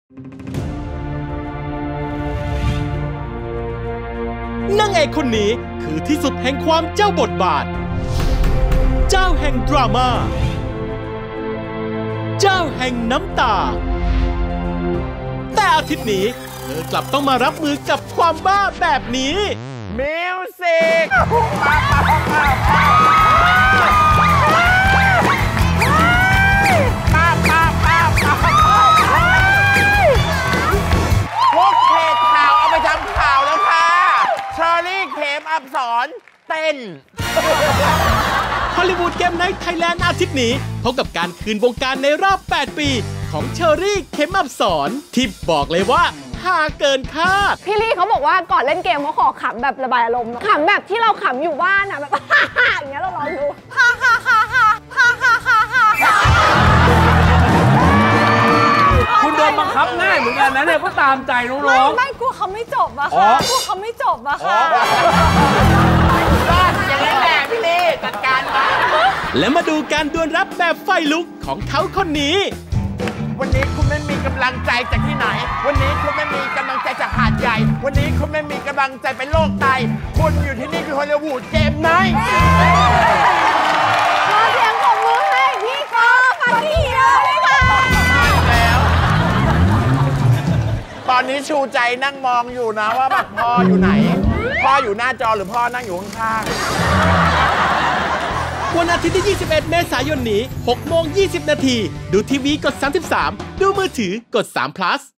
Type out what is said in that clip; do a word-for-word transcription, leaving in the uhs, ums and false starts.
นางเอกคนนี้คือที่สุดแห่งความเจ้าบทบาทเจ้าแห่งดราม่าเจ้าแห่งน้ำตาแต่อาทิตย์นี้เธอกลับต้องมารับมือกับความบ้าแบบนี้มิวสิกพวกเพจข่าวเอาไปทำข่าวแล้วค่ะเชอรี่เข็มอับสรเต้นฮอลลีวูดเกมไนท์ไทยแลนด์อาทิตย์นี้พบกับการคืนวงการในรอบแปดปีของเชอรี่เข็มอับสรที่บอกเลยว่าฮาเกินคาดพี่ลี่เขาบอกว่าก่อนเล่นเกมเขาขอขำแบบระบายอารมณ์ขำแบบที่เราขำอยู่บ้านอะแบบอย่างเงี้ยเราลองดูฮ่าฮ่าฮ่าฮ่าฮ่าฮ่าฮ่าฮ่าคุณโดนบังคับง่ายเหมือนกันนะเนี่ยก็ตามใจน้องๆไม่ไม่กลัวเขาไม่จบอะค่ะกลัวเขาไม่จบอะค่ะก็อย่างนี้แหละพี่ลี่จัดการมาและมาดูการดวลรับแบบไฟลุกของเขาคนนี้วันนี้คุณไม่มีกำลังใจจากที่ไหนวันนี้คุณไม่มีกำลังใจจากหาดใหญ่วันนี้คุณไม่มีกำลังใจเป็นโรคไตคุณอยู่ที่นี่คือฮอลลีวูดเกมไนท์ขอเสียงปรบมือให้พี่กอล์ฟฟังกี้เลยค่ะแล้วตอนนี้ชูใจนั่งมองอยู่นะว่าแบบพ่ออยู่ไหนพ่ออยู่หน้าจอหรือพ่อนั่งอยู่ข้างๆวันอาทิตย์ที่ยี่สิบเอ็ดเมษายนนี้หกโมงยี่สิบนาทีดูทีวีกดสามสิบสามดูมือถือกดสาม plus